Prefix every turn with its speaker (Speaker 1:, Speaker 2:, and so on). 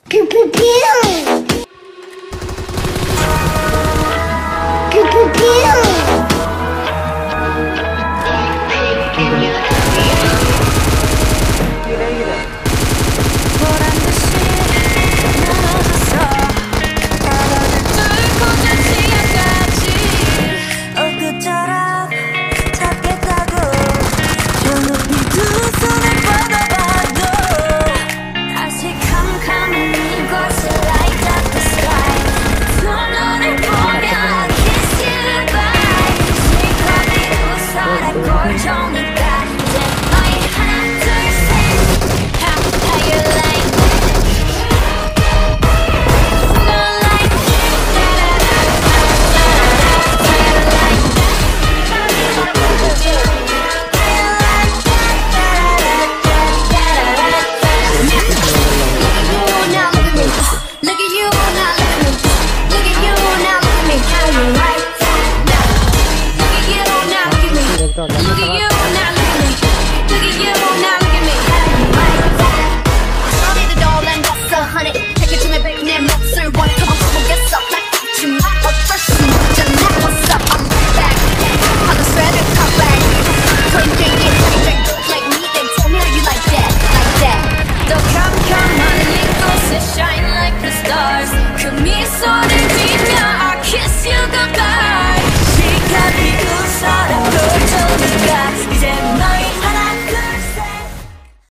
Speaker 1: Pew pew pew. Pew pew pew.
Speaker 2: Look at you now, look at me. Look at you now, look at me. I need a doll and that's 100. Take it to me, baby, 내 몫을 원해. Come on, come on, get up like you might. 어쩔 수 없잖아. What's up? I'm back. I'm a shredder, come back. Couldn't think it, like me. Then tell me how you like that, like that. 더 캄캄한 이곳에 shine like the stars. 그 미소를 지며 I kiss you goodbye.